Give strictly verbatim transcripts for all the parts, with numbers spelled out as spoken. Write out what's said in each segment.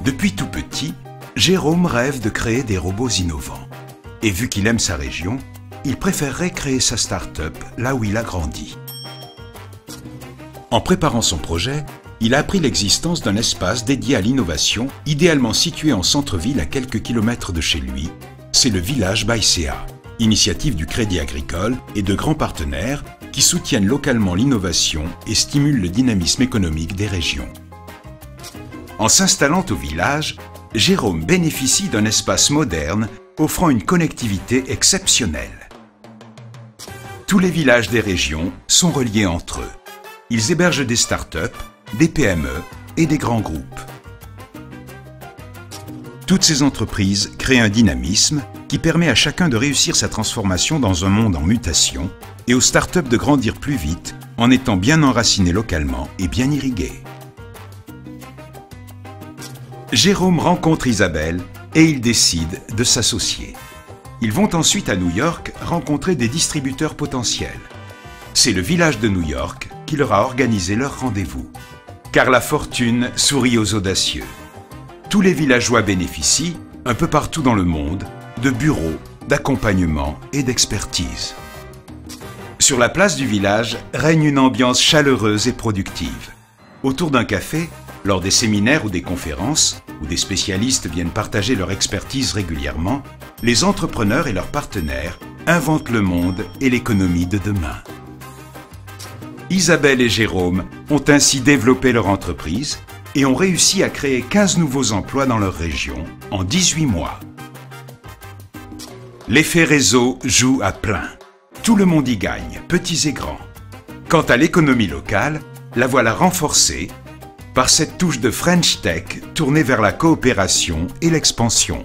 Depuis tout petit, Jérôme rêve de créer des robots innovants. Et vu qu'il aime sa région, il préférerait créer sa start-up là où il a grandi. En préparant son projet, il a appris l'existence d'un espace dédié à l'innovation, idéalement situé en centre-ville à quelques kilomètres de chez lui. C'est le village Baïséa, initiative du Crédit Agricole et de grands partenaires qui soutiennent localement l'innovation et stimulent le dynamisme économique des régions. En s'installant au village, Jérôme bénéficie d'un espace moderne offrant une connectivité exceptionnelle. Tous les villages des régions sont reliés entre eux. Ils hébergent des start-up, des P M E et des grands groupes. Toutes ces entreprises créent un dynamisme qui permet à chacun de réussir sa transformation dans un monde en mutation et aux start-up de grandir plus vite en étant bien enracinés localement et bien irrigués. Jérôme rencontre Isabelle et ils décident de s'associer. Ils vont ensuite à New York rencontrer des distributeurs potentiels. C'est le village de New York qui leur a organisé leur rendez-vous. Car la fortune sourit aux audacieux. Tous les villageois bénéficient, un peu partout dans le monde, de bureaux, d'accompagnement et d'expertise. Sur la place du village règne une ambiance chaleureuse et productive. Autour d'un café, lors des séminaires ou des conférences, où des spécialistes viennent partager leur expertise régulièrement, les entrepreneurs et leurs partenaires inventent le monde et l'économie de demain. Isabelle et Jérôme ont ainsi développé leur entreprise et ont réussi à créer quinze nouveaux emplois dans leur région en dix-huit mois. L'effet réseau joue à plein. Tout le monde y gagne, petits et grands. Quant à l'économie locale, la voilà renforcée par cette touche de French Tech tournée vers la coopération et l'expansion.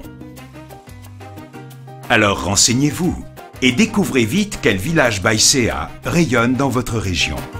Alors renseignez-vous et découvrez vite quel village Baïséa rayonne dans votre région.